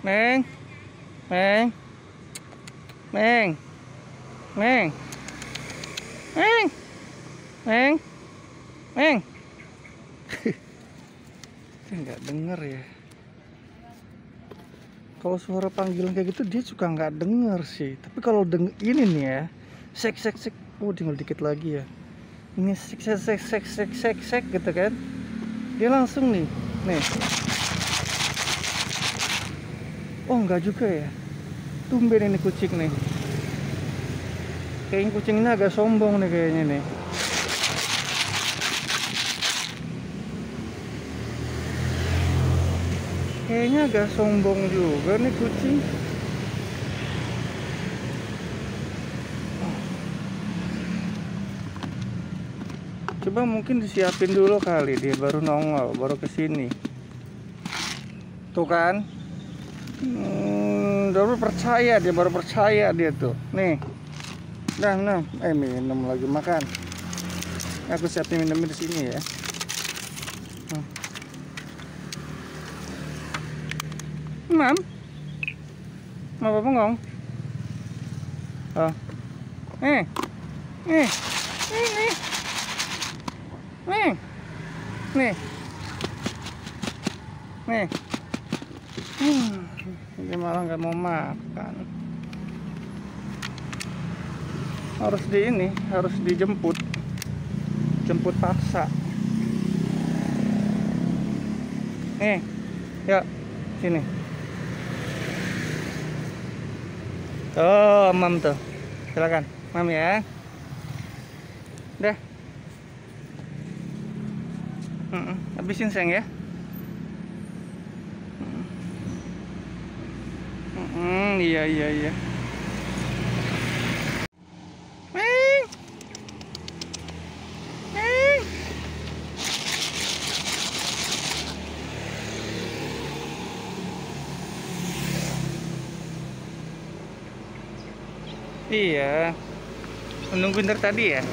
Meng, Meng, Meng, Meng, Meng, Meng, Meng. Dia nggak denger ya. Kalau suara panggilan kayak gitu dia suka nggak denger sih. Tapi kalau ini nih ya, sek sek sek, oh tinggal dikit lagi ya. Ini sek sek sek sek sek sek sek gitu kan. Dia langsung nih. Oh enggak juga ya. Tumben ini kucing nih. Kayaknya kucing ini agak sombong nih kayaknya nih. Kayaknya agak sombong juga nih kucing. Coba mungkin disiapin dulu kali, dia baru nongol, baru kesini. Tuh kan, baru percaya dia tuh. Nih, nah, minum lagi, makan. Aku siapin minumnya di sini ya. Mam, mau apa bengong? Oh, nih, nih. Dia malah nggak mau makan. Harus dijemput paksa. Nih, yuk sini. Oh, mam tuh, silakan, mam ya. Udah. Habisin sayang ya. Iya. Iya. Menunggu dari tadi ya.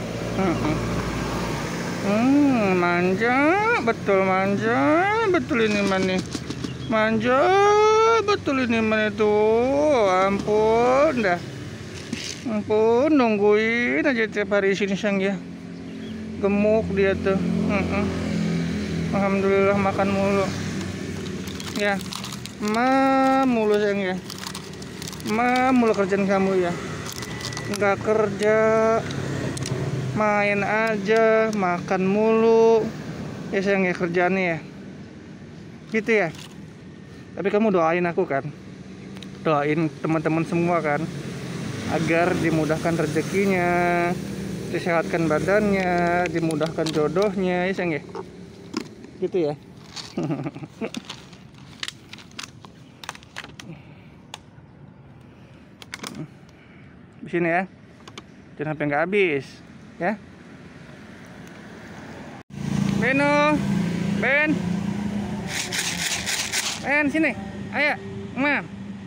Manja betul ini mana. Manja betul ini mana tuh. Ampun dah. Ampun, nungguin aja tiap hari sini sang ya. Gemuk dia tuh. Alhamdulillah makan mulu. Ya. Mulu sayang ya. Mulu kerjaan kamu ya. Nggak kerja, main aja, makan mulu. Ya sayang ya kerjaannya ya. Gitu ya. Tapi kamu doain aku kan. Doain teman-teman semua kan. Agar dimudahkan rezekinya, disehatkan badannya, dimudahkan jodohnya, ya sayang ya. Gitu ya. Di sini ya. Jangan sampai nggak habis, ya. Ben, sini, ayo, mam.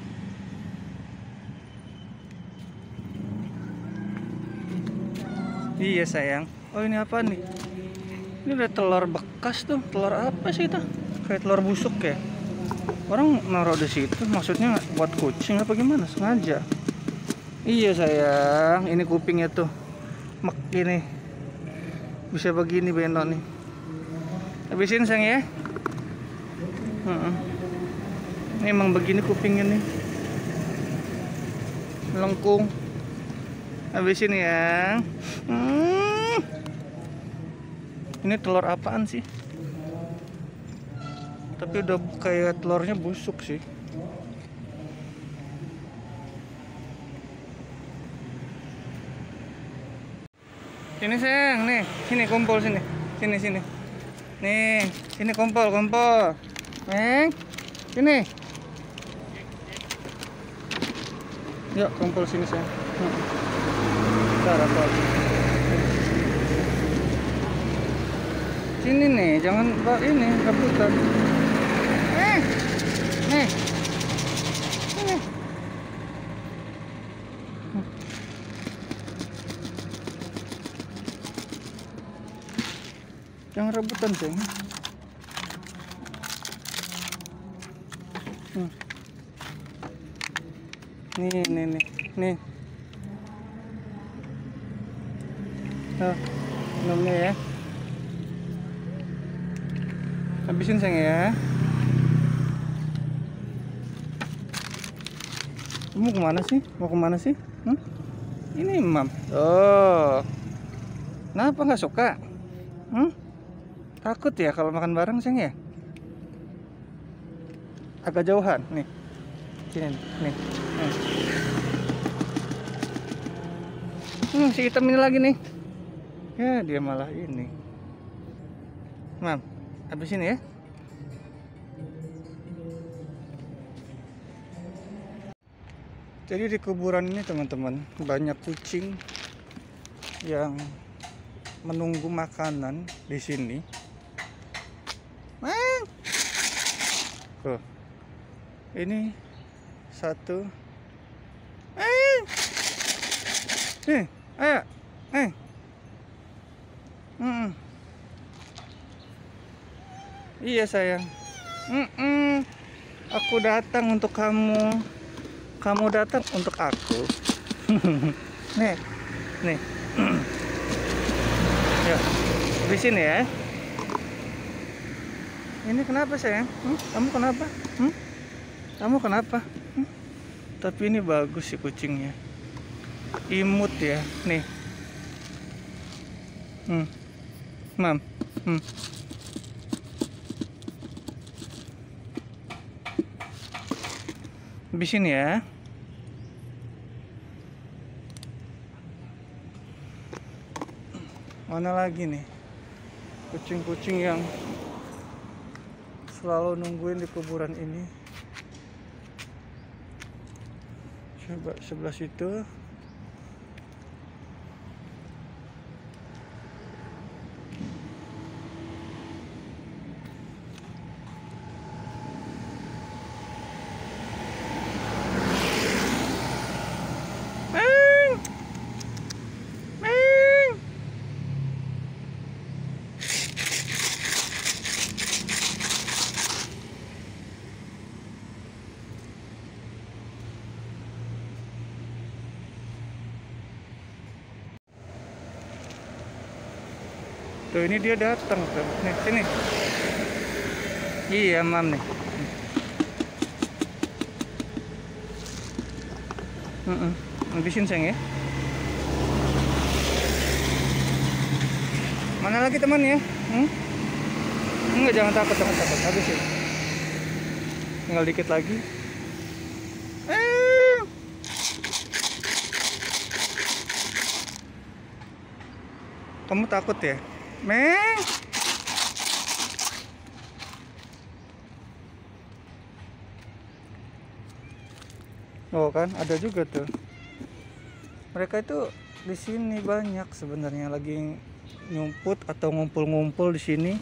Iya sayang. Oh ini apa nih? Ini udah telur bekas tuh. Telur apa sih itu? Kayak telur busuk ya. Orang naruh di situ, maksudnya buat kucing apa gimana? Sengaja. Iya sayang, ini kupingnya tuh. Mek ini. Bisa begini Beno nih. Habisin sayang ya. Ini emang begini kupingnya nih. Melengkung. Habisin ya. Ini telur apaan sih? Tapi udah kayak telurnya busuk sih. Sini sayang, nih, sini kumpul sini. Sini. Nih, sini kumpul. Neng, sini. Yuk kumpul sini sayang. Bentar aku. Sini nih, jangan ini rebutan. Nih. Sini. Jangan rebutan sayang. Nih. Tuh, minumnya ya. Habisin sayang ya. Kamu kemana sih? Mau kemana sih? Ini Mam. Oh, kenapa nggak suka? Takut ya kalau makan bareng sayang ya? Agak jauhan nih. Sini nih. Si hitam ini lagi nih. Ya dia malah ini. Mam, habisin ya. Jadi di kuburan ini teman-teman banyak kucing yang menunggu makanan di sini. Tuh, ini satu. Ayo. Iya sayang. Aku datang untuk kamu. Kamu datang untuk aku. Nih. Ya, habisin ya. Ini kenapa sayang? Kamu kenapa? Kamu kenapa? Tapi ini bagus sih kucingnya. Imut ya, nih. Mam. Habisin ya. Mana lagi nih kucing-kucing yang selalu nungguin di kuburan ini? Coba sebelah situ. Tuh ini dia datang tuh. Nih sini. Iya Mam nih. Habisin sayang ya. Mana lagi teman ya? Enggak, jangan takut. Habisin. Tinggal dikit lagi. Kamu takut ya? Meng. Oh kan, ada juga tuh. Mereka itu di sini banyak sebenarnya lagi nyumput atau ngumpul-ngumpul di sini.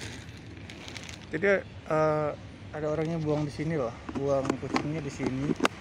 Jadi ada orangnya buang di sini loh, buang kucingnya di sini.